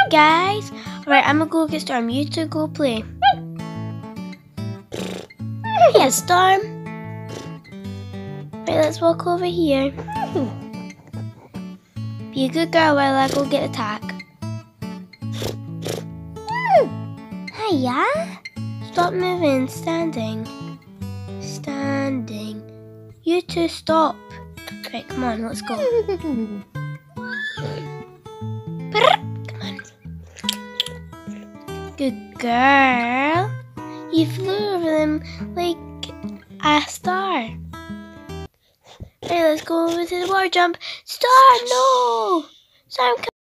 guys. Alright, I'm gonna go get Storm. You two go play. Yes, Storm. Right, let's walk over here. Be a good girl while I go get attack. Hiya. Stop moving. Standing. Standing. You two stop. Right, come on, let's go. Come on. Good girl. You flew over them like a star. Right, let's go over to the water jump. Star, no! Storm,